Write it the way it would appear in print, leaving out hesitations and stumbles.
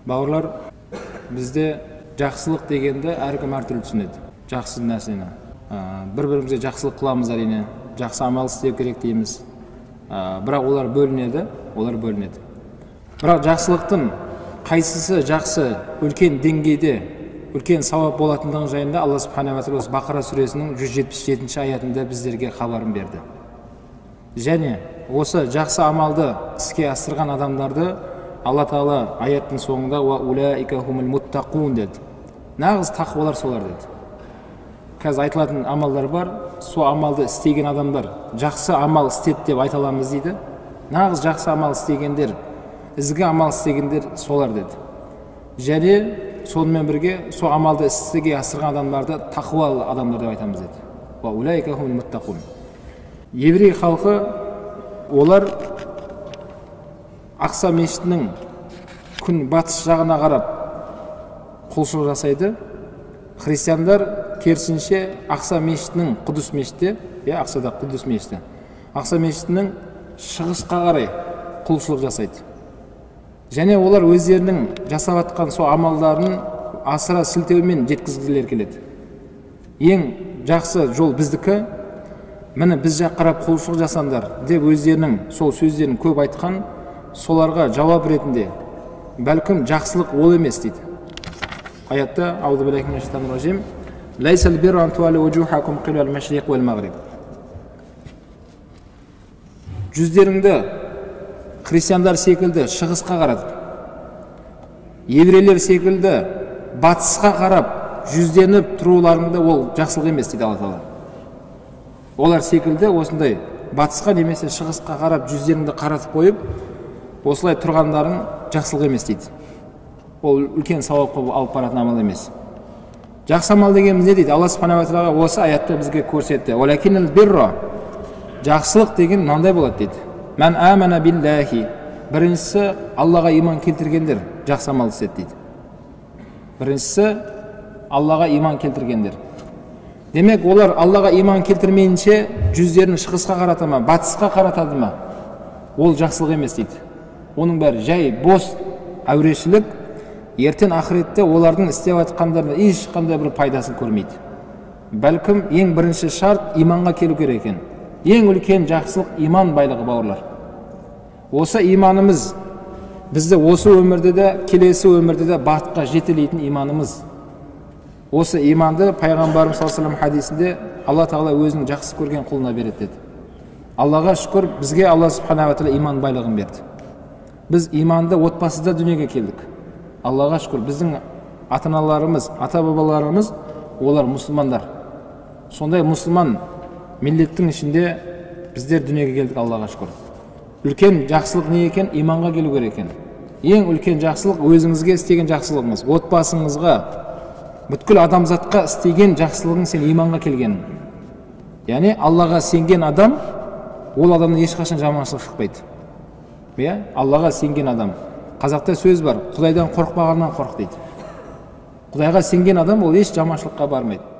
Бауырлар, бізде жақсылық дегенді әркім әртүрлі түсінеді. Жақсы нәрсені. Бір-бірімізге жақсылық қыламыз әрине, жақсы амал істеу керек дейміз. Бірақ олар бөлінеді. Бірақ жақсылықтың қайсысы жақсы, үлкен деңгейде, үлкен сауап болатындығы жайында Алла Субханаху ва Тағала Бақара сүресінің 177 аятында біздерге хабарын берді. Және осы жақсы амалды іске асырған адамдарды Алла Тағала аяттың соңында «Ва улаика хумул муттақун» деді. Нағыз тақуалар солар деді. Қазір айтылатын амалдар бар, сол амалды істеген адамдар жақсы амал істеді деп айта аламыз дейді. Нағыз жақсы амал істегендер, ізгі амал істегендер солар деді. Және сонымен бірге сол амалды іске асырған адамдарды тақуа адамдар деп айтамыз деді. «Ва улаика хумул муттақун». Еврей халқы, олар Ақса мешітінің күн батыс жағына қарап құлшылық жасайды. Христиандар керісінше Ақса мешітінің Құдыс мешіті, Ақсада Құдыс мешіті, Ақса мешітінің шығысқа қарай құлшылық жасайды. Және олар өздерінің жасап жатқан сол амалдарын асыра сілтеумен жеткізгілері келеді. Ең жақсы жол біздікі, міне біз жаққа қарап құлшылық жасаңдар деп өздерінің сол сөздерін көп айтқан, соларға жауап ретінде бәлкім жақсылық ол емес дейді. Аятта аузу биллахи минаш шайтанир ражим лайсал бирру ан туаллу вужухакум қибалал машриқ уал мағриб. Жүздеріңді христиандар секілді шығысқа қаратып, еврейлер секілді батысқа қарап жүзденіп тұруларыңды ол жақсылық емес дейді Алла Тағала. Олар секілді осындай батысқа немесе шығысқа қарап жүздеріңді қаратып қойып, осылай тұрғандарың жақсылық емес дейді. Ол үлкен сауапқа алып баратын амал емес. Жақсы амал дегеніміз не дейді? Алла Субханаху ва Тағала осы аятта бізге көрсетті. Валакинал бирра. Жақсылық деген мынандай болады дейді. Мән амана биллахи. Біріншісі Аллаға иман келтіргендер жақсы амал істеді дейді. Біріншісі Аллаға иман келтіргендер. Демек, олар Аллаға иман келтірмейінше жүздерін шығысқа қарата ма, батысқа қаратады ма? Ол жақсылық емес дейді. Оның бәрі жай бос әурешілік, ертең ақыретте олардың істеп жатқандарына ешқандай бір пайдасын көрмейді. Бәлкім ең бірінші шарт иманға келу керек екен. Ең үлкен жақсылық иман байлығы, бауырлар. Осы иманымыз бізді осы өмірде де, келесі өмірде де бақытқа жетелейтін иманымыз. Осы иманды пайғамбарымыз саллаллаху алейхи ва саллям хадисінде Алла Тағала өзінің жақсы көрген құлына береді деді. Аллаға шүкір, бізге Алла Субханаху ва Тағала иман байлығын берді. Біз иманды отбасыда дүниеге келдік. Аллаға шүкір, біздің ата-аналарымыз, ата-бабаларымыз олар мұсылмандар. Сондай мұсылман миллеттің ішінде біздер дүниеге келдік, Аллаға шүкір. Үлкен жақсылық не екен? Иманға келу керек екен. Ең үлкен жақсылық өзіңізге істеген жақсылығыңыз, отбасыңызға, бүткіл адамзатқа істеген жақсылығың сен иманға келген. Яғни Аллаға сенген адам, ол адамнан ешқашан жаманшылық шықпайды. Аллаға сенген адам. Қазақта сөз бар, Құдайдан қорықпағаннан қорық дейді. Құдайға сенген адам ол еш жаманшылыққа бармайды.